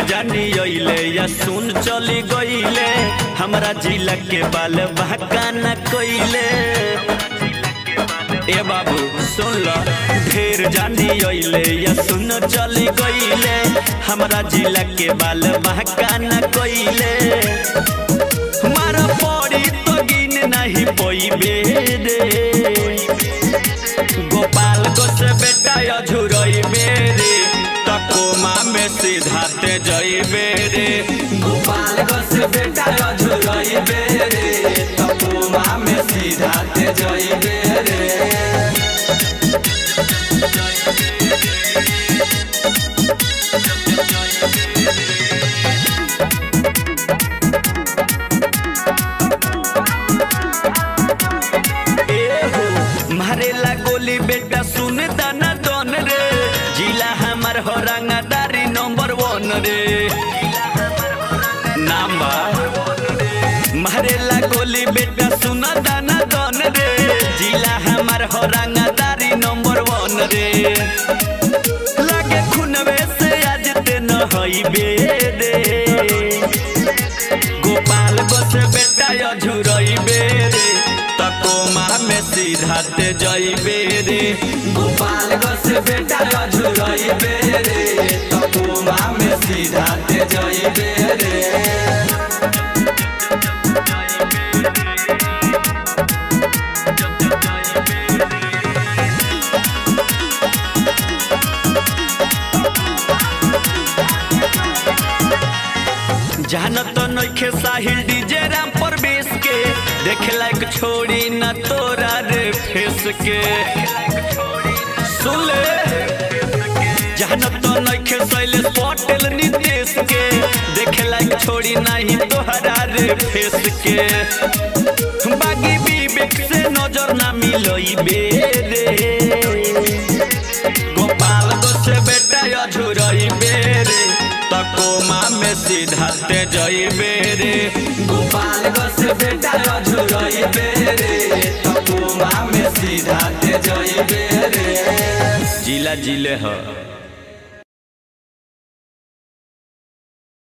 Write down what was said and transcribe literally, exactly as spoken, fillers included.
ढेर जानी अइले या सुन चली गइले हमरा जिला के बाल बहका न कोइले। ए बाबू सुन लो ढेर जानी अइले या सुन चली गइले हमरा जिला के बाल बहका न कोइले। मारा पड़ी तो गिन नहीं पइबे रे गोपाल गो से बेटा अझुरइबे रे तकोमा में सीधा ते जइबे रे। गोपाल गो से बेटा अझुरइबे रे तकोमा में सीधा ते जइबे रे। मारेला गोली बेटा सुन दाना दोन रे जिला हमार हो रंगदारी नंबर वन रे नाम बा। मारेला गोली बेटा सुन दाना दोन रे जिला हमार हो रंगदारी नंबर वन रे। लागे खुनवे से आज ते न हइबे रे गोपाल गो से बेटा अझुरइबे रे तकोमा में सीधा ते जइबे रे। गोपाल गो से बेटा अझुरइबे रे तकोमा में सीधा ते जइबे रे। जानत नइखे साहिल डीजे राम परवेश के देखे लायक छोड़ी न तोरा रे फेस के। सुन ले जानत नइखे शैलेश पटेल नितेश के देखे लायक छोड़ी नहीं तोहरा रे फेस के। बागी विवेक से नजर ना मिलइबे रे गोपाल गो से बेटा अझुरइबे रे तकोमा में सीधा ते जइबे रे। गोपाल गो से बेटा अझुरइबे रे तकोमा में सीधा ते जइबे रे। जिला जिले ह।